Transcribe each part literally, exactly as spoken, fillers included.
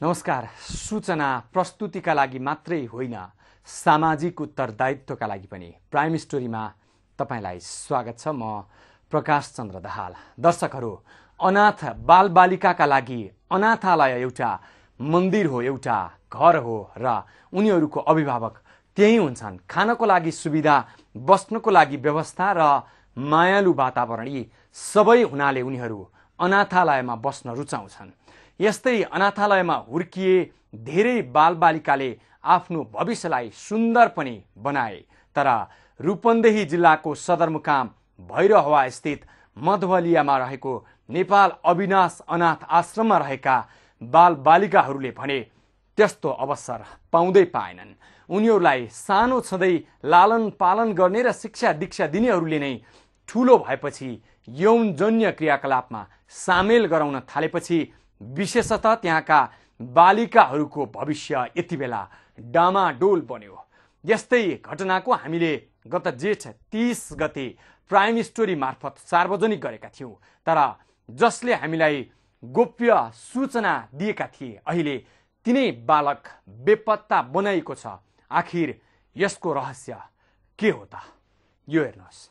नमस्कार। सूचना प्रस्तुतिका लागि मात्रै होइन, सामाजिक उत्तरदायित्वका लागि पनि प्राइम स्टोरीमा तपाईलाई स्वागत छ। म प्रकाश चन्द्र दाहाल। दर्शकहरू, अनाथ बालबालिकाका लागि अनाथालय एउटा मन्दिर हो, एउटा घर हो र उनीहरूको अभिभावक त्यही हुन्छन्। खानको लागि सुविधा, बस्नको लागि व्यवस्था र मायालु वातावरण यी सबै हुनाले उनीहरू अनाथालयमा बस्न रुचाउँछन्। यस्तै अनाथालयमा हुर्किए धेरै बालबालिकाले आफ्नो भविष्यलाई सुन्दर पनि बनाए। तर रूपन्देही जिल्लाको सदरमुकाम भैरहवा स्थित मधवलियामा रहेको नेपाल अविनाश अनाथ आश्रममा रहेका बालबालिकाहरूले भने त्यस्तो अवसर पाउँदै पाएनन्। उनीहरूलाई सानो छँदै लालन पालन गर्ने र शिक्षा दीक्षा दिनेहरूले नै ठुलो भएपछि यौनजन्य क्रियाकलापमा सामेल गराउन थालेपछि विशेषतः त्यहाँका बालिकाहरूको भविष्य यति बेला डामाडोल बन्यो। यस्तै घटनाको हामीले गत जेठ तीस गते प्राइम स्टोरी मार्फत सार्वजनिक गरेका थियौँ। तर जसले हामीलाई गोप्य सूचना दिएका थिए, अहिले तिनै बालक बेपत्ता बनाइएको छ। आखिर यसको रहस्य के हो त? यो हेर्नुहोस्।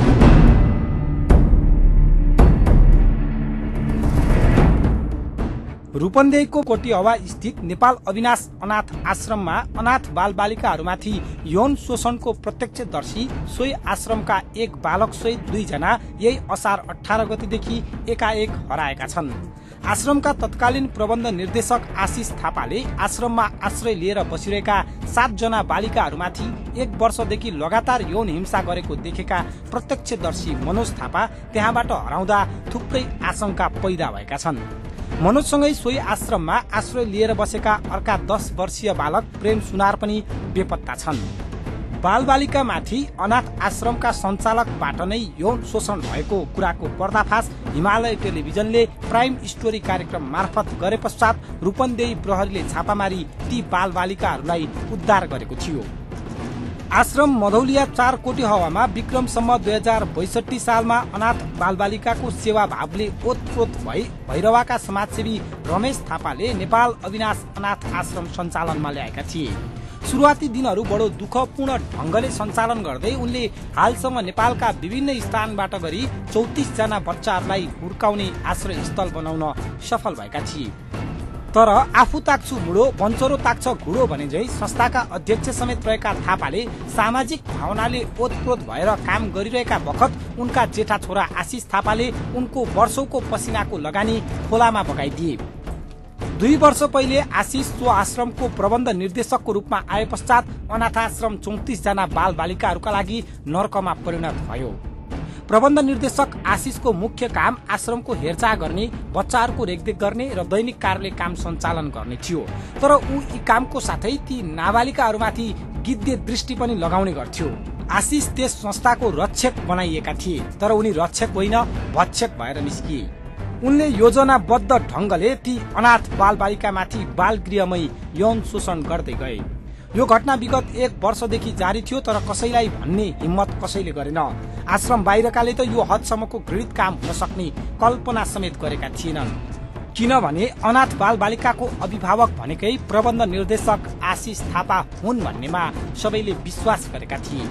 रूपन्देहीको कोटीहवा स्थित नेपाल अविनाश अनाथ आश्रममा अनाथ बालबालिकाहरूमाथि यौन शोषणको प्रत्यक्षदर्शी सोही आश्रमका एक बालक सहित दुईजना यही असार अठार गतिदेखि एकाएक हराएका छन्। आश्रमका तत्कालीन प्रबन्ध निर्देशक आशिष थापाले आश्रममा आश्रय लिएर बसिरहेका सातजना बालिकाहरूमाथि एक वर्षदेखि लगातार यौन हिंसा गरेको देखेका प्रत्यक्षदर्शी मनोज थापा त्यहाँबाट हराउँदा थुप्रै आशंका पैदा भएका छन्। मनोजसँगै सोही आश्रममा आश्रय लिएर बसेका अर्का दस वर्षीय बालक प्रेम सुनार पनि बेपत्ता छन्। बालबालिकामाथि अनाथ आश्रमका सञ्चालकबाट नै यौन शोषण भएको कुराको पर्दाफास हिमालय टेलिभिजनले प्राइम स्टोरी कार्यक्रम मार्फत गरे पश्चात रूपन्देही प्रहरीले छापामारी ती बालबालिकाहरूलाई उद्धार गरेको थियो। आश्रम मधौलिया चार कोटीहवामा विक्रमसम्म दुई हजार बैसठी सालमा अनाथ बालबालिकाको सेवा भावले ओतप्रोत भई भैरवाका समाजसेवी रमेश थापाले नेपाल अविनाश अनाथ आश्रम सञ्चालनमा ल्याएका थिए। सुरुवाती दिनहरू बडो दुःखपूर्ण ढंगले सञ्चालन गर्दै उनले हालसम्म नेपालका विभिन्न स्थानबाट गरी चौतिस जना बच्चाहरूलाई हुर्काउने आश्रय स्थल बनाउन सफल भएका थिए। तर आफू ताक्छु मुडो बन्चरो ताक्छ घुडो भने झै संस्थाका अध्यक्ष समेत रहेका थापाले सामाजिक भावनाले ओतप्रोत भएर काम गरिरहेका बखत उनका जेठा छोरा आशिष थापाले उनको वर्षौंको पसिनाको लगानी खोलामा बगाइदिए। दुई वर्ष पहिले आशिष सो आश्रमको प्रबन्ध निर्देशकको रूपमा आए पश्चात अनाथाश्रम चौतिस जना बाल बालिकाहरूका लागि नर्कमा परिणत भयो। प्रबन्ध निर्देशक आशिषको मुख्य काम आश्रमको हेरचाह गर्ने, बच्चाहरूको रेखदेख गर्ने र दैनिक कार्यालय काम सञ्चालन गर्ने थियो। तर ऊ यी कामको साथै ती नाबालिकाहरूमाथि गिद्धे दृष्टि पनि लगाउने गर्थ्यो। आशिष त्यस संस्थाको रक्षक बनाइएका थिए, तर उनी रक्षक होइन भक्षक भएर निस्किए। उनले योजनाबद्ध ढंगले ती अनाथ बालबालिकामाथि बालगृहमै यौन शोषण गर्दै गए। यो घटना विगत एक वर्षदेखि जारी थियो, तर कसैलाई भन्ने हिम्मत कसैले गरेन। आश्रम बाहिरकाले त यो हदसम्मको घृणित काम हुन सक्ने कल्पना समेत गरेका थिएनन्, किनभने अनाथ बालबालिकाको अभिभावक भनेकै प्रबन्ध निर्देशक आशिष थापा हुन् भन्नेमा सबैले विश्वास गरेका थिए।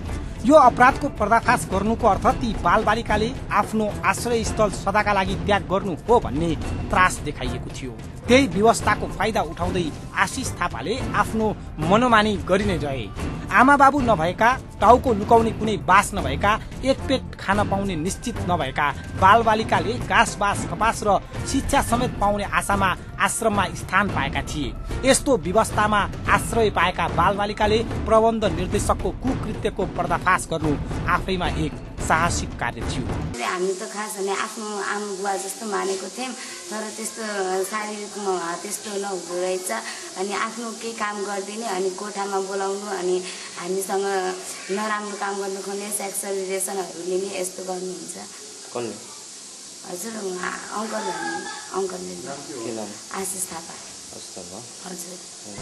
यो अपराधको पर्दाफास गर्नुको अर्थ ती बालबालिकाले आफ्नो आश्रय स्थल सदाका लागि त्याग गर्नु हो भन्ने त्रास देखाइएको थियो। त्यही व्यवस्थाको फाइदा उठाउँदै आशिष थापाले आफ्नो मनोमानी गरि नै रहे। आमा बाबु नभएका, टाउको लुकाउने कुनै बास नभएका, एक पेट खान पाउने निश्चित नभएका बालबालिकाले घाँस बास कपास र शिक्षा समेत पाउने आशामा आश्रममा स्थान पाएका थिए। यस्तो व्यवस्थामा आश्रय पाएका बालबालिकाले प्रबन्ध निर्देशकको कुकृत्यको पर्दाफास गर्नु आफैमा एक साहसिक कार्य थियो। हामी त खास भने आफ्नो आमा बुवा जस्तो मानेको थियौँ, तर त्यस्तो शारीरिकमा त्यस्तो नहुँदो रहेछ। अनि आफ्नो केही काम गरिदिने, अनि कोठामा बोलाउनु, अनि हामीसँग नराम्रो काम गर्नु खोज्ने, सेक्सुअल रिलेसनहरू लिने, यस्तो गर्नुहुन्छ। कसले? हजुर अङ्कल अङ्कलले आशिष थापा। हजुर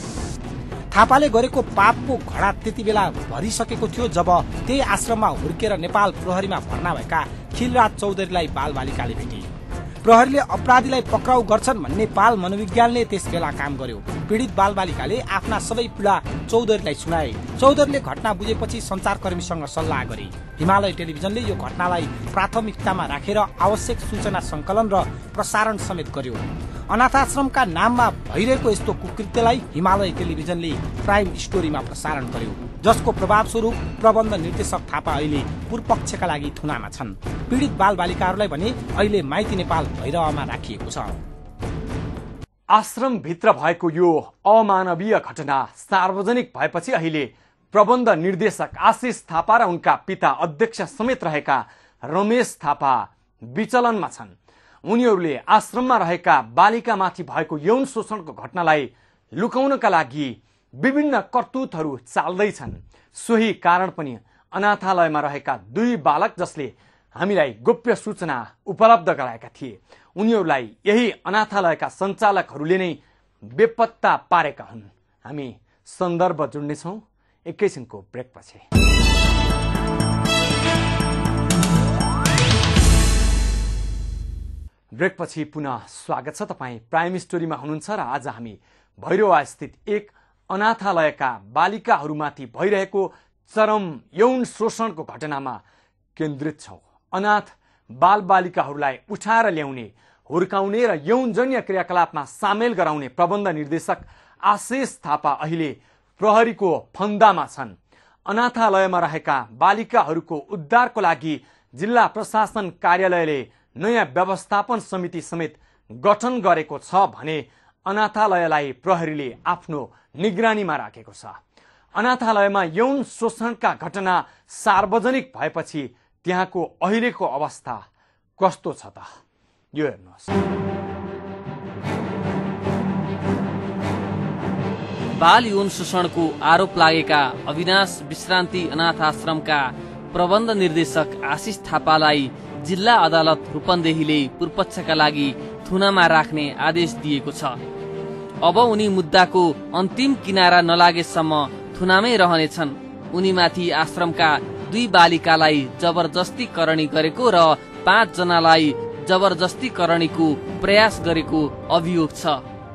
थापाले गरेको पापको घडा त्यति बेला भरिसकेको थियो जब त्यही आश्रममा हुर्केर नेपाल प्रहरीमा भर्ना भएका खिलराज चौधरीलाई बालबालिकाले भेटे। प्रहरीले अपराधीलाई पक्राउ गर्छन् भन्ने बाल मनोविज्ञानले त्यसबेला काम गर्यो। पीडित बालबालिकाले आफ्ना सबै पीडा चौधरीलाई सुनाए। चौधरीले घटना बुझेपछि सञ्चारकर्मीसँग सल्लाह गरे। हिमालय टेलिभिजनले यो घटनालाई प्राथमिकतामा राखेर आवश्यक सूचना संकलन र प्रसारण समेत गर्यो। अनाथाश्रमका नाममा भइरहेको यस्तो कुकृत्यलाई हिमालय टेलिभिजनले प्राइम स्टोरीमा प्रसारण गर्यो, जसको प्रभाव स्वरूप प्रबन्ध निर्देशक थापा अहिले पूर्वपक्षका लागि थुनामा छन्। पीडित बालबालिकाहरूलाई भने अहिले माइती नेपाल भैरवमा राखिएको छ। आश्रमभित्र भएको यो अमानवीय घटना सार्वजनिक भएपछि अहिले प्रबन्ध निर्देशक आशिष थापा र उनका पिता अध्यक्ष समेत रहेका रमेश थापा विचलनमा छन्। उनीहरूले आश्रममा रहेका बालिकामाथि भएको यौन शोषणको घटनालाई लुकाउनका लागि विभिन्न करतुतहरू चाल्दैछन्। सोही कारण पनि अनाथालयमा रहेका दुई बालक जसले हामीलाई गोप्य सूचना उपलब्ध गराएका थिए, उनीहरूलाई यही अनाथालयका सञ्चालकहरूले नै बेपत्ता पारेका हुन्। हामी सन्दर्भ जोड्नेछौँ एकैछिनको ब्रेकपछि। ब्रेकपछि पुनः स्वागत छ। तपाईँ प्राइम स्टोरीमा हुनुहुन्छ र आज हामी भैरवा स्थित एक अनाथालयका बालिकाहरूमाथि भइरहेको चरम यौन शोषणको घटनामा केन्द्रित छौँ। अनाथ बालबालिकाहरूलाई उठाएर ल्याउने, हुर्काउने र यौनजन्य क्रियाकलापमा सामेल गराउने प्रबन्ध निर्देशक आशिष थापा अहिले प्रहरीको फन्दामा छन्। अनाथालयमा रहेका बालिकाहरूको उद्धारको लागि जिल्ला प्रशासन कार्यालयले नयाँ व्यवस्थापन समिति समेत गठन गरेको छ भने अनाथालयलाई प्रहरीले आफ्नो निगरानीमा राखेको छ। अनाथालयमा यौन शोषणका घटना सार्वजनिक भएपछि त्यहाँको अहिलेको अवस्था कस्तो छ त, यो हेर्नुहोस्। बाल यौन शोषणको आरोप लागेका अविनाश विश्रान्ति अनाथ आश्रमका प्रबन्ध निर्देशक आशिष थापालाई जिल्ला अदालत रूपन्देहीले पूर्वपक्षका लागि थुनामा राख्ने आदेश दिएको छ। अब उनी मुद्दाको अन्तिम किनारा नलागेसम्म थुनामै रहनेछन्। उनीमाथि आश्रमका दुई बालिकालाई जबरजस्ती करणी गरेको र पाँच जनालाई जबरजस्ती करणीको प्रयास गरेको अभियोग छ।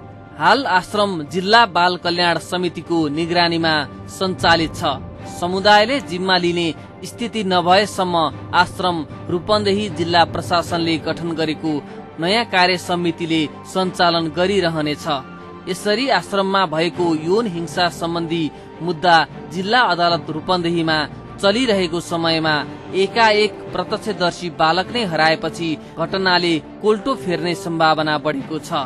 हाल आश्रम जिल्ला बाल कल्याण समितिको निगरानीमा सञ्चालित छ। समुदायले जिम्मा लिने स्थिति नभएसम्म आश्रम रूपन्देही जिल्ला प्रशासनले गठन गरेको नयाँ कार्य समितिले सञ्चालन गरिरहनेछ। यसरी आश्रममा भएको यौन हिंसा सम्बन्धी मुद्दा जिल्ला अदालत रूपन्देहीमा चलिरहेको समयमा एकाएक प्रत्यक्षदर्शी बालक नै हराएपछि घटनाले कोल्टो फेर्ने सम्भावना बढेको छ।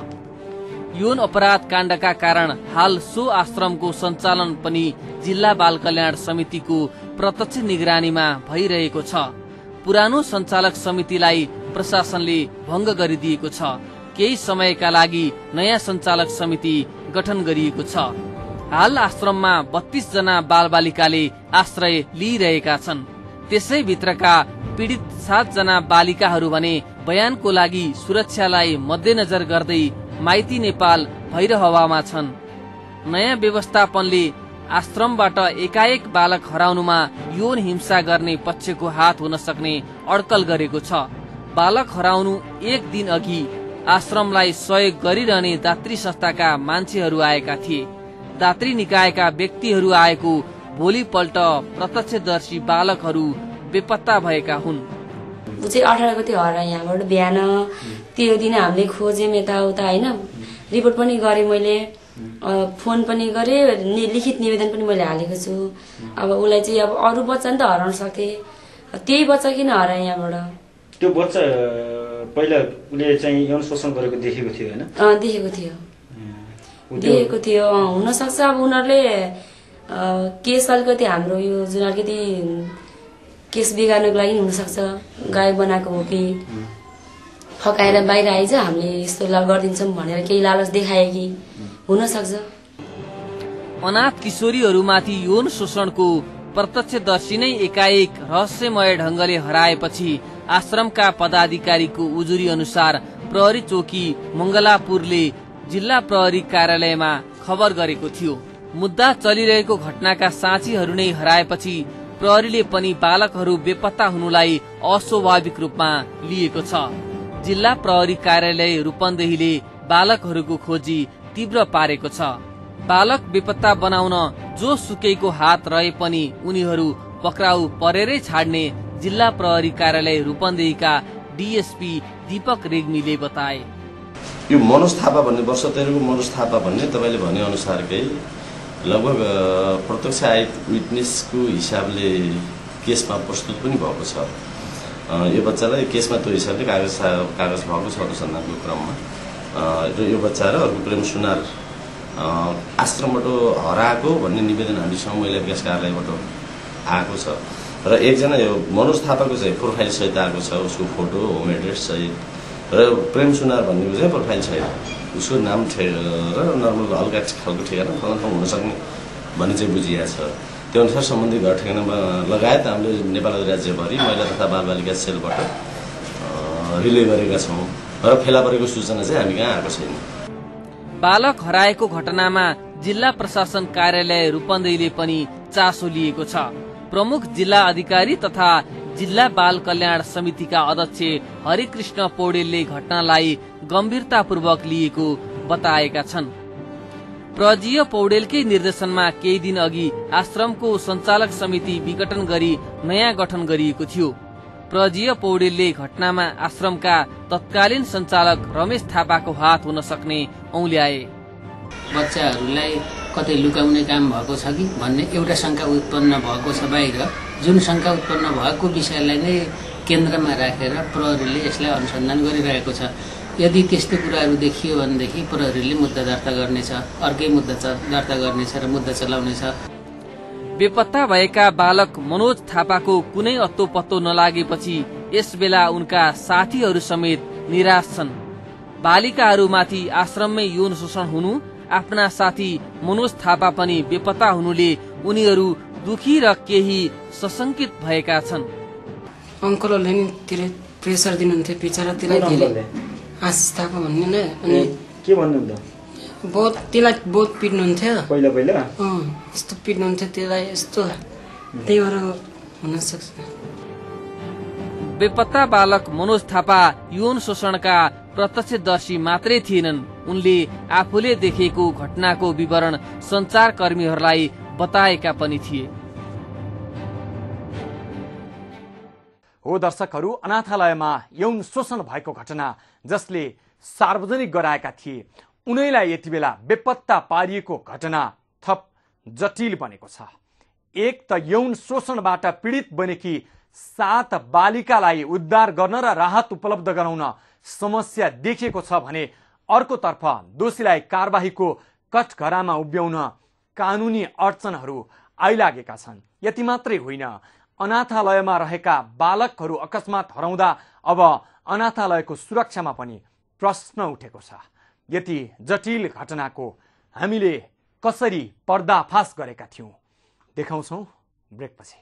यौन अपराध काण्डका कारण हाल सो आश्रमको सञ्चालन पनि जिल्ला बाल कल्याण समितिको प्रत्यक्ष निगरानीमा भइरहेको छ। पुरानो सञ्चालक समितिलाई प्रशासनले भङ्ग गरिदिएको छ। केही समयका लागि नयाँ सञ्चालक समिति गठन गरिएको छ। हाल आश्रममा बत्तीस जना बालबालिकाले आश्रय लिइरहेका छन्। त्यसै भित्रका पीडित सात जना बालिकाहरू भने बयानको लागि सुरक्षालाई मध्यनजर गर्दै माइती नेपाल भैरहवामा छन्। नयाँ व्यवस्थापनले आश्रमबाट एकाएक बालक हराउनुमा यौन हिंसा गर्ने पक्षको हात हुन सक्ने अड्कल गरेको छ। बालक हराउनु एक दिन अघि आश्रमलाई सहयोग गरिरहने दात्री संस्थाका मान्छेहरू आएका थिए। दात्री निकायका व्यक्तिहरू आएको भोलिपल्ट प्रत्यक्षदर्शी बालकहरू बेपत्ता भएका हुन्। ऊ चाहिँ अठार गते हराए यहाँबाट बिहान। त्यो दिन हामीले खोज्यौँ यताउता होइन, रिपोर्ट पनि गरेँ मैले, फोन पनि गरेँ, लिखित निवेदन पनि मैले हालेको छु। अब उसलाई चाहिँ अब अरू बच्चा नि त हराउन सक्थे, त्यही बच्चा किन हराए यहाँबाट? त्यो बच्चा पहिला उसले चाहिँ यौन शोषण गरेको देखेको थियो होइन? अँ देखेको थियो, देखेको थियो। हुनसक्छ अब उनीहरूले केस अलिकति हाम्रो यो जुन अलिकति केस बिगार्नको लागि हुनसक्छ, गायक बनाएको हो कि फकाएर बाहिर आइज हामीले यस्तो गरिदिन्छौँ भनेर केही लालच देखाए कि हुनसक्छ। अनाथ किशोरीहरूमाथि यौन शोषणको प्रत्यक्षदर्शी नै एकाएक रहस्यमय ढंगले हराएपछि आश्रमका पदाधिकारीको उजुरी अनुसार प्रहरी चौकी मंगलापुरले जिल्ला प्रहरी कार्यालयमा खबर गरेको थियो। मुद्दा चलिरहेको घटनाका साक्षीहरू नै हराएपछि प्रहरीले पनि बालकहरू बेपत्ता हुनुलाई अस्वाभाविक रूपमा लिएको छ। जिल्ला प्रहरी कार्यालय रूपन्देहीले बालकहरूको खोजी तीव्र पारेको छ। बालक बेपत्ता बनाउन जो सुकैको हात रहे पनि उनीहरू पक्राउ परेरै छाड्ने जिल्ला प्रहरी कार्यालय रूपन्देहीका डीएसपी दीपक रेग्मीले बताए। यो मनोज थापा भन्ने वर्ष तेह्रको मनोज थापा भन्ने तपाईँले भने अनुसारकै लगभग प्रत्यक्ष आइ विटनेसको हिसाबले केसमा प्रस्तुत पनि भएको छ। यो बच्चालाई केसमा त्यो हिसाबले कागज कागज भएको छ अनुसन्धानको क्रममा र यो बच्चा र अर्को प्रेम सुनार आश्रमबाट हराएको भन्ने निवेदन हामीसँग महिला विकास कार्यालयबाट आएको छ र एकजना यो मनोज थापाको चाहिँ प्रोफाइल सहित आएको छ, उसको फोटो होम एड्रेस सहित र प्रेम सुनार भन्नेको चाहिँ प्रोफाइल छैन, उसको नाम र नर्मल हल्का खालको ठेगाना फलाना ठाउँ हुनसक्ने भन्ने चाहिँ बुझिएको छ। त्यो अनुसार सम्बन्धित घर ठेगानामा लगायत हामीले नेपाल राज्यभरि महिला तथा बालबालिका सेलबाट रिले गरेका छौँ र फेला परेको सूचना चाहिँ हामी कहाँ आएको छैन। बालक हराएको घटनामा जिल्ला प्रशासन कार्यालय रूपन्देहीले पनि चासो लिएको छ। प्रमुख जिल्ला अधिकारी तथा जिल्ला बाल कल्याण समितिका अध्यक्ष हरिकृष्ण पौडेलले घटनालाई गम्भीरतापूर्वक लिएको बताएका छन्। प्रजीय पौडेलकै निर्देशनमा केही दिन अघि आश्रमको सञ्चालक समिति विघटन गरी नयाँ गठन गरिएको थियो। प्रजीय पौडेलले घटनामा आश्रमका तत्कालीन सञ्चालक रमेश थापाको हात हुन सक्ने औल्याए। बच्चाहरूलाई कतै लुकाउने काम भएको छ कि भन्ने एउटा शंका उत्पन्न भएको छ बाहिर, जुन शंका उत्पन्न भएको विषयलाई नै केन्द्रमा राखेर प्रहरीले यसलाई अनुसन्धान गरिरहेको छ। यदि त्यस्तो कुराहरू देखियो भनेदेखि प्रहरीले मुद्दा दर्ता गर्नेछ, अर्कै मुद्दा दर्ता गर्नेछ र मुद्दा चलाउनेछ। बेपत्ता भएका बालक मनोज थापाको कुनै अत्तो पत्तो नलागेपछि यसबेला उनका साथीहरू समेत निराश छन्। बालिकाहरूमाथि आश्रममै यौन शोषण हुनु, आफ्ना साथी मनोज थापा पनि बेपत्ता हुनुले उनीहरू दुखी र केही सशंकित भएका छन्। अङ्कलहरूले नि त्यसले प्रेसर दिनुहुन्थ्यो बिचरा, त्यसलाई त्यसले आशिष थापा भन्ने नै अनि के भन्नुहुन्थ्यो, बहुत त्यसलाई बहुत पिट्नुहुन्थ्यो पहिला पहिला अँ यस्तो पिट्नुहुन्थ्यो त्यसलाई यस्तो, त्यही भएर हुन सक्छ। बेपत्ता बालक मनोज थापा यौन शोषणका प्रत्यक्षदर्शी मात्रै थिएनन्, उनले आफूले देखेको घटनाको विवरण सञ्चारकर्मीहरूलाई बताएका पनि थिए। हो दर्शकहरू, अनाथालयमा यौन शोषण भएको घटना जसले सार्वजनिक गराएका थिए उनैलाई यति बेला बेपत्ता पारिएको घटना थप जटिल बनेको छ। एक त यौन शोषणबाट पीडित बनेकी सात बालिकालाई उद्धार गर्न र राहत उपलब्ध गराउन समस्या देखिएको छ भने अर्कोतर्फ दोषीलाई कारबाहीको कठघरामा उभ्याउन कानुनी अडचनहरू आइलागेका छन्। यति मात्रै होइन, अनाथालयमा रहेका बालकहरू अकस्मात हराउँदा अब अनाथालयको सुरक्षामा पनि प्रश्न उठेको छ। यति जटिल घटनाको हामीले कसरी पर्दाफास गरेका थियौं देखाउँछौं ब्रेकपछि।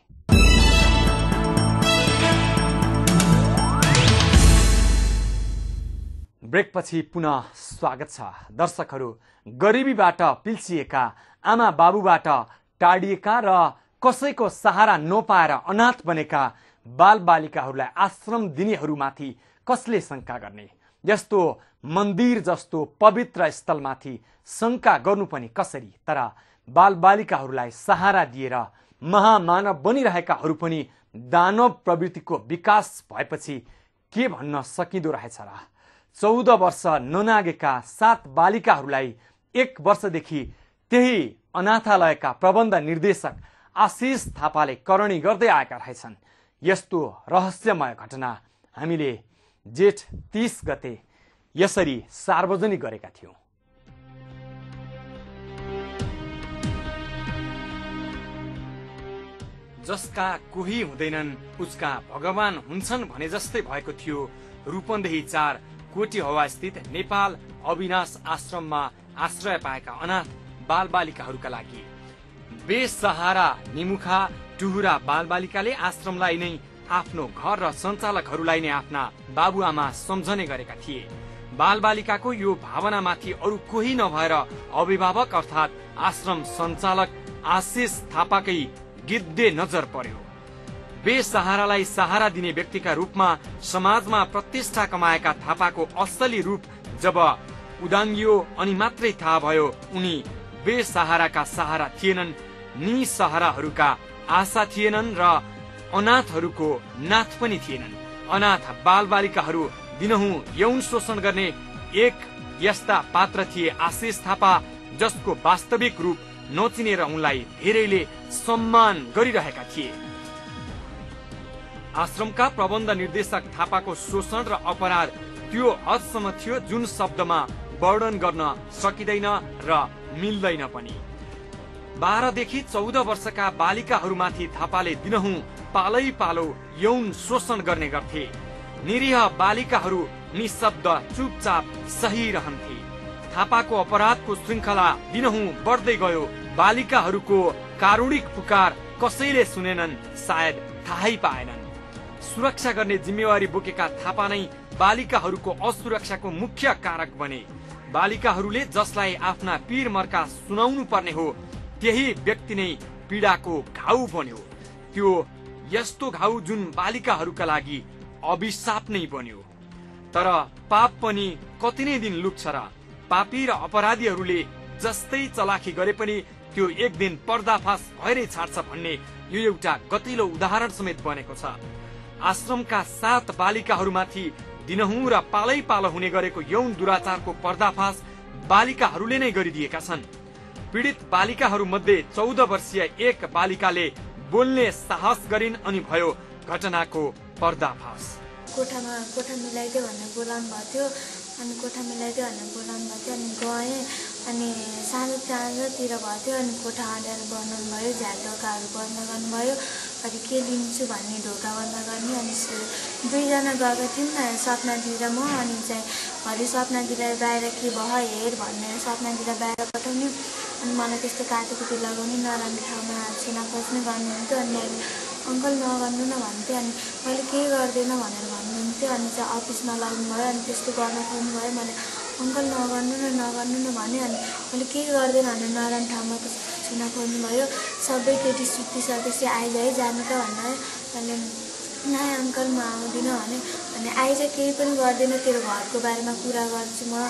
ब्रेकपछि पुनः स्वागत छ। दर्शकहरू, गरिबीबाट पिल्सिएका, आमा बाबुबाट टाढिएका र कसैको सहारा नपाएर अनाथ बनेका बालबालिकाहरूलाई आश्रम दिनेहरूमाथि कसले शंका गर्ने? यस्तो मन्दिर जस्तो पवित्र स्थलमाथि शंका गर्नु पनि कसरी? तर बालबालिकाहरूलाई सहारा दिएर महामानव बनिरहेकाहरू पनि दानव प्रवृत्तिको विकास भएपछि के भन्न सकिँदो रहेछ र? चौध वर्ष ननागेका सात बालिकाहरूलाई एक वर्षदेखि त्यही अनाथालयका प्रबन्ध निर्देशक आशिष थापाले करणी गर्दै आएका रहेछन्। यस्तो रहस्यमय घटना हामीले जेठ तीस गते यसरी सार्वजनिक गरेका थियौं। जसका कोही हुँदैनन् उसका भगवान हुन्छन् भने जस्तै भएको थियो रूपन्देही चार कोटी हवा स्थित नेपाल अविनाश आश्रममा आश्रय पाएका अनाथ बालबालिकाहरूका लागि। बेसहारा निमुखा टुहुरा बालबालिकाले आश्रमलाई नै आफ्नो घर र सञ्चालकहरूलाई नै आफ्ना बाबुआमा सम्झने गरेका थिए। बालबालिकाको यो भावनामाथि अरू कोही नभएर अभिभावक अर्थात् आश्रम सञ्चालक आशिष थापाकै गिद्धे नजर पर्यो। बेसहारालाई सहारा दिने व्यक्तिका रूपमा समाजमा प्रतिष्ठा कमाएका थापाको असली रूप जब उदाङ्गियो अनि मात्रै थाहा भयो उनी बेसहाराका सहारा थिएनन्, निसहाराहरूका आशा थिएनन् र अनाथहरूको नाथ पनि थिएनन्। अनाथ बालबालिकाहरू दिनहुँ यौन शोषण गर्ने एक यस्ता पात्र थिए आशिष थापा, जसको वास्तविक रूप नचिनेर उनलाई धेरैले सम्मान गरिरहेका थिए। आश्रमका प्रबन्ध निर्देशक थापाको शोषण र अपराध त्यो हदसम्म थियो जुन शब्दमा वर्णन गर्न सकिँदैन र मिल्दैन पनि। बाह्रदेखि चौध वर्षका बालिकाहरूमाथि थापाले दिनहुँ पालै पालो यौन शोषण गर्ने गर्थे। निरीह बालिकाहरू निशब्द चुपचाप सही रहन्थे। थापाको अपराधको श्रृङ्खला दिनहुँ बढ्दै गयो। बालिकाहरूको कारुणिक पुकार कसैले सुनेनन्, सायद थाहै पाएनन्। सुरक्षा गर्ने जिम्मेवारी बोकेका थापा नै बालिकाहरूको असुरक्षाको मुख्य कारक बने। बालिकाहरूले जसलाई आफ्ना पीर मर्का सुनाउनु पर्ने हो त्यही व्यक्ति नै पीडाको घाउ बन्यो। त्यो यस्तो घाउ जुन बालिकाहरूका लागि अभिशाप नै बन्यो। तर पाप पनि कति नै दिन लुक्छ र पापी र अपराधीहरूले जस्तै चलाखी गरे पनि त्यो एक दिन पर्दाफास भएरै छाड्छ भन्ने यो एउटा गतिलो उदाहरण समेत बनेको छ। आश्रमका सात बालिकाहरूमाथि दिनहुँ र पालै पालो हुने गरेको यौन दुराचारको पर्दाफास बालिकाहरूले नै गरिदिएका छन्। पीडित बालिकाहरू मध्ये चौध वर्षीय एक बालिकाले बोल्ने साहस गरिन् अनि भयो घटनाको पर्दाफास। कोठामा कोठा मिलाइदियो भनेर बोलाउनु भएको थियो, अनि कोठा मिलाइदियो भनेर बोलाउनु भएको थियो, अनि गएँ। अनि सानो चाँजोतिर भएको थियो, अनि कोठा अँध्यारो बनाउनु भयो, झ्याल ढोकाहरू बन्द गर्नुभयो, अनि के लिन्छु भन्ने ढोका बन्द गर्ने। अनि दुईजना गएको थियौँ सपना दिएर म, अनि चाहिँ भरे सपना दिएर बाहिर के भयो हेर भनेर सपना दिएर बाहिर पठाउने। अनि मलाई त्यस्तो काटेकुटी लगाउने, नराम्रो ठाउँमा छुना खोज्ने गर्नुहुन्थ्यो। अनि अङ्कल नगर्नु न भन्थेँ, अनि मैले केही गर्दैन भनेर भन्नुहुन्थ्यो। अनि चाहिँ अफिसमा लाग्नु भयो, अनि त्यस्तो गर्न खोज्नु भयो। मैले अङ्कल नगर्नु न नगर्नु न भने, अनि मैले केही गर्दैन भनेर नराम्रो ठाउँमा छुना खोज्नु भयो। सबै केटी सुतिसकेपछि आइज है जानु त भनेर। मैले नाइ अङ्कल म आउँदिनँ भने, अनि आइज केही पनि गर्दैन, तेरो घरको बारेमा कुरा गर्छु म,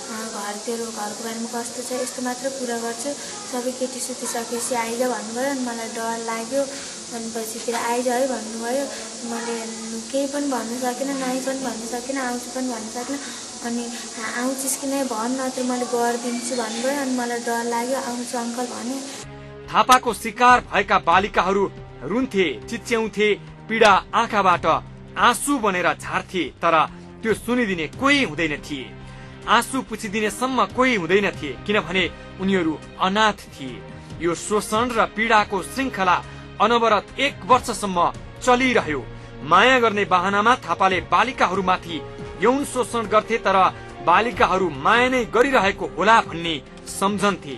घर तेरो घरको बारेमा कस्तो छ यस्तो मात्र कुरा गर्छु, सबै केटी सुतिसकेपछि आइज भन्नुभयो। अनि मलाई डर लाग्यो। अनि पछितिर आइज है भन्नुभयो। मैले केही पनि भन्नु सकिनँ, नाइ पनि भन्नु सकिनँ, आउँछु पनि भन्नु सकिनँ। अनि आउँछस् कि नै भन्, नत्र मैले गरिदिन्छु भन्नुभयो। अनि मलाई डर लाग्यो, आउँछु अङ्कल भने। थापाको शिकार भएका बालिकाहरू रुन्थे, चिच्याउँथे, पीडा आँखाबाट आँसु बनेर झार्थे, तर त्यो सुनिदिने कोही हुँदैन थिए। आँसु पुछिदिनेसम्म कोही हुँदैन थिए, किनभने उनीहरू अनाथ थिए। यो शोषण र पीडाको श्रृङ्खला अनवरत एक वर्षसम्म चलिरह्यो। माया गर्ने बहानामा थापाले बालिकाहरूमाथि यौन शोषण गर्थे, तर बालिकाहरू माया नै गरिरहेको होला भन्ने सम्झन्थे।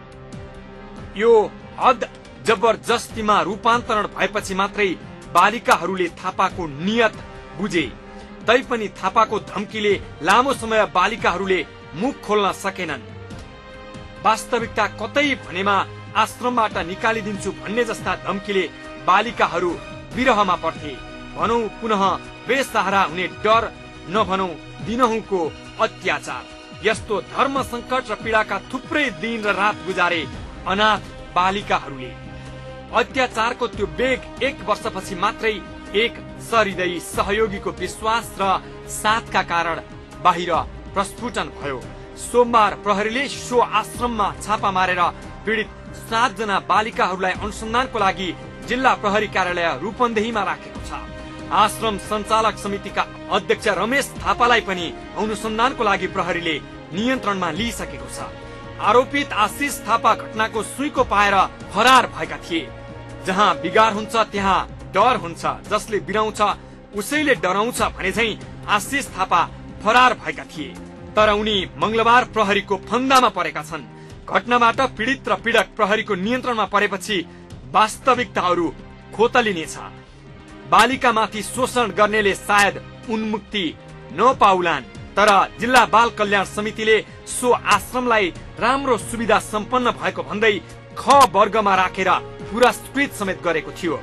यो हद जबरजस्तीमा रूपान्तरण भएपछि मात्रै बालिकाहरूले थापाको नियत बुझे। तैपनि थापाको धम्कीले लामो समय बालिकाहरूले मुख खोल्न सकेनन्। वास्तविकता कतै भनेमा आश्रमबाट निकालिदिन्छु भन्ने जस्ता धम्कीले बालिकाहरू विरहमा पर्थे। भनौं पुनः बेसहारा हुने डर, नभनौं दिनहुँको अत्याचार। यस्तो धर्म संकट र पीडाका थुप्रै दिन र रात गुजारे अनाथ बालिकाहरूले। अत्याचारको त्यो वेग एक वर्षपछि मात्रै एक सहृदयी सहयोगीको विश्वास र साथका कारण बाहिर प्रस्फुटन भयो। सोमबार प्रहरीले सो आश्रममा छापा मारेर पीडित सातजना बालिकाहरूलाई अनुसन्धानको लागि जिल्ला प्रहरी कार्यालय रूपन्देहीमा राखेको छ। आश्रम सञ्चालक समितिका अध्यक्ष रमेश थापालाई पनि अनुसन्धानको लागि प्रहरीले नियन्त्रणमा लिइसकेको छ। आरोपित आशिष थापा घटनाको सुइँको पाएर फरार भएका थिए। जहाँ बिगार हुन्छ त्यहाँ डर हुन्छ, जसले बिराउँछ उसैले डराउँछ भने झैं आशिष थापा फरार भएका थिए। तर उनी मंगलबार प्रहरीको फन्दामा परेका छन्। घटनाबाट पीडित र पीडक प्रहरीको नियन्त्रणमा परेपछि वास्तविकताहरू खोतलिनेछ। बालिकामाथि शोषण गर्नेले सायद उन्मुक्ति नपाउलान्, तर जिल्ला बाल कल्याण समितिले सो आश्रमलाई राम्रो सुविधा सम्पन्न भएको भन्दै ख वर्गमा राखेर पुरस्कृत समेत गरेको थियो।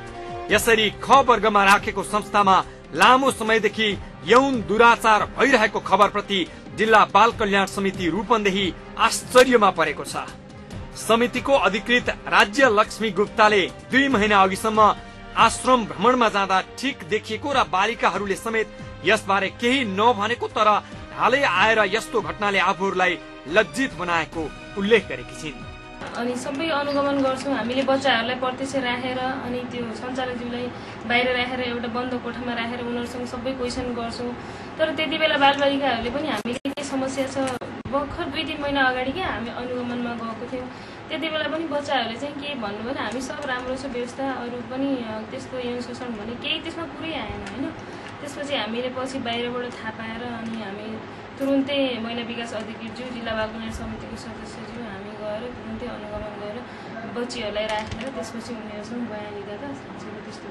यसरी ख वर्गमा राखेको संस्थामा लामो समयदेखि यौन दुराचार भइरहेको खबरप्रति जिल्ला बाल कल्याण समिति रूपन्देही आश्चर्यमा परेको छ। समितिको अधिकृत राज्य लक्ष्मी गुप्ताले दुई महिना अघिसम्म आश्रम भ्रमणमा जाँदा ठिक देखिएको र बालिकाहरूले समेत यसबारे केही नभनेको तर हालै आएर यस्तो घटनाले आफूहरूलाई लज्जित बनाएको उल्लेख गरेकी छिन्। अनि सबै अनुगमन गर्छौं हामीले बच्चाहरूलाई प्रत्यक्ष राखेर अनि त्यो सञ्चालकज्यूलाई बाहिर राखेर एउटा बन्द कोठामा राखेर उनीहरुसँग सबै क्वेशन गर्छौं। तर त्यति बेला बालबालिकाहरूले पनि हामीले के समस्या छ भर्खर दुई तीन महिना अगाडि के हामी अनुगमनमा गएको थियौं त्यति बेला पनि बच्चाहरूले चाहिँ के भन्नु भने हामी सब राम्रो छ व्यवस्था अरु पनि त्यस्तो यौन शोषण भने केही त्यसमा कुरै आएन हैन। त्यसपछि हामीले पछि बाहिरबाट थाहा पाएर अनि हामी तुरुन्तै महिला विकास अधिकृतज्यू जिल्ला बाल कल्याण समितिको सदस्यज्यू हामी गएर तुरुन्तै अनुगमन गरेर बच्चीहरूलाई राखेर त्यसपछि उनीहरुसँग बयान लिँदा त त्यस्तो।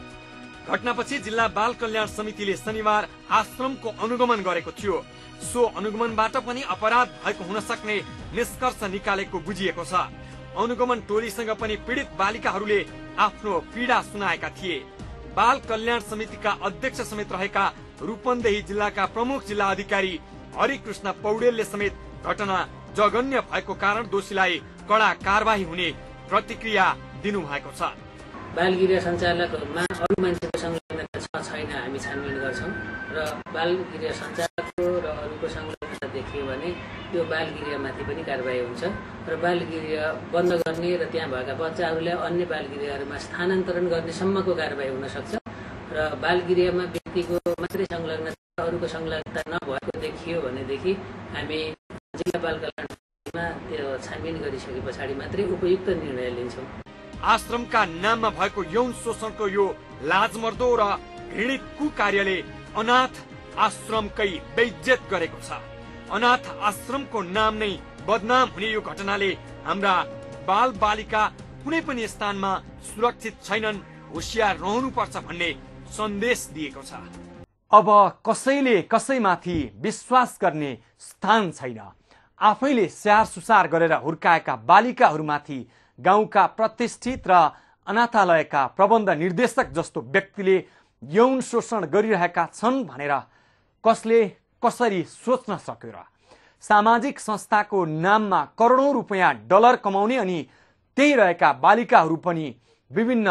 घटनापछि जिल्ला बाल कल्याण समितिले शनिबार आश्रमको अनुगमन गरेको थियो। सो अनुगमनबाट पनि अपराध भएको हुन सक्ने निष्कर्ष निकालेको बुझिएको छ। अनुगमन टोलीसँग पनि पीडित बालिकाहरूले आफ्नो पीडा सुनाएका थिए। बाल कल्याण समितिका अध्यक्ष समेत रहेका रूपन्देही जिल्लाका प्रमुख जिल्ला अधिकारी हरिकृष्ण पौडेलले समेत घटना जघन्य भएको कारण दोषीलाई कड़ा कारबाही हुने प्रतिक्रिया दिनुभएको छ। बालगृह सञ्चालकमा अरु मान्छेको संलग्नता छ छैन हामी छानबिन गर्छौं र बालगृह सञ्चालकको र अरूको संलग्नता देखियो भने त्यो बालगृहमाथि पनि कारबाही हुन्छ र बालगृह बन्द गर्ने र त्यहाँ भएका बच्चाहरूलाई अन्य बालगृहहरूमा स्थानान्तरण गर्ने सम्मको कारबाही हुन सक्छ र बालगृहमा व्यक्तिको मात्रै संलग्नता अरूको संलग्नता नभएको देखियो भनेदेखि हामी जिल्ला बाल कल्याणमा त्यो छानबिन गरिसके पछाडि मात्रै उपयुक्त निर्णय लिन्छौं। आश्रमका नाममा भएको यौन शोषणको यो लाजमर्दो र घृणित कुकार्यले अनाथ आश्रमकै बेइज्जत गरेको छ। अनाथ आश्रमको नाम नै बदनाम हुने यो घटनाले हाम्रा बाल बालिका कुनै पनि स्थानमा सुरक्षित छैनन्, होशियार रहनुपर्छ भन्ने सन्देश दिएको छ। अब कसैले कसैमाथि विश्वास गर्ने स्थान छैन। आफैले स्याहार सुसार गरेर हुर्काएका बालिकाहरूमाथि गाउँका प्रतिष्ठित र अनाथालयका प्रबन्ध निर्देशक जस्तो व्यक्तिले यौन शोषण गरिरहेका छन् भनेर कसले कसरी सोच्न सक्यो र? सामाजिक संस्थाको नाममा करोडौं रुपैयाँ डलर कमाउने अनि त्यही रहेका बालिकाहरू पनि विभिन्न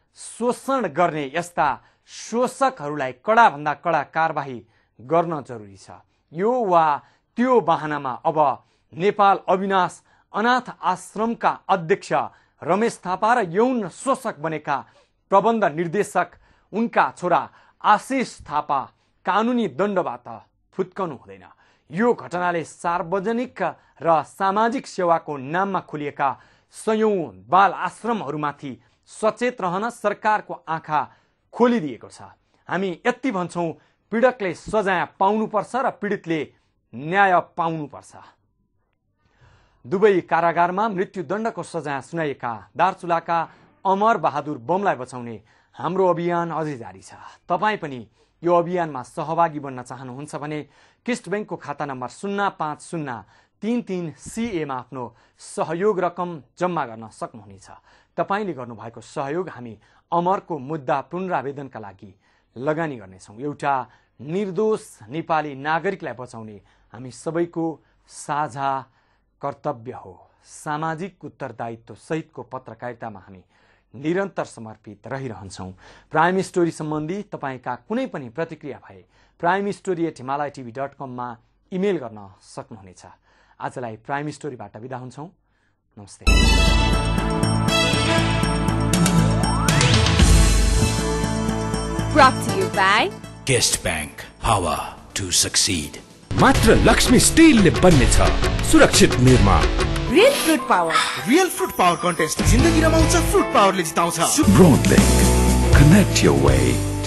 शोषण गर्ने यस्ता शोषकहरूलाई कडा भन्दा कडा कारबाही गर्न जरुरी छ। यो वा त्यो बहानामा अब नेपाल अविनाश अनाथ आश्रमका अध्यक्ष रमेश थापा र यौन शोषक बनेका प्रबन्ध निर्देशक उनका छोरा आशिष थापा कानुनी दण्डबाट फुत्कनु हुँदैन। यो घटनाले सार्वजनिक र सामाजिक सेवाको नाममा खोलिएका सयौं बाल आश्रमहरूमाथि सचेत रहन सरकारको आँखा खोलिदिएको छ। हामी यति भन्छौं, पीडकले सजाय पाउनुपर्छ र पीडितले न्याय पाउनुपर्छ। दुबई कारागारमा मृत्युदण्डको सजाय सुनाइएका दार्चुलाका अमर बहादुर बमलाई बचाउने हाम्रो अभियान अझै जारी छ। तपाई पनि यो अभियानमा सहभागी बन्न चाहनुहुन्छ भने किस्ट बैंकको खाता नम्बर शून्य पाँच शून्य तीन तीन सीएमा आफ्नो सहयोग रकम जम्मा गर्न सक्नुहुनेछ। तपाईले गर्नुभएको सहयोग हामी अमरको मुद्दा पुनरावेदनका लागि लगानी गर्नेछौँ। एउटा निर्दोष नेपाली नागरिकलाई बचाउने हामी सबैको साझा कर्तव्य हो। सामाजिक उत्तरदायित्व सहितको पत्रकारितामा हामी निरन्तर समर्पित रहिरहन्छौँ। प्राइम स्टोरी सम्बन्धी तपाईका कुनै पनि प्रतिक्रिया भए prime story at Himalaya TV dot कममा इमेल गर्न सक्नुहुनेछ। आजलाई प्राइम स्टोरीबाट बिदा हुन्छौँ। नमस्ते। Brought to you by Guest Bank. Power to succeed. मात्र लक्ष्मी स्टीलले बन्नेछ सुरक्षित निर्माण। Real Fruit Power. Real Fruit Power contest जिन्दगी रमाउँछ, फ्रुट पावरले जिताउँछ। Broadlink. Connect your way.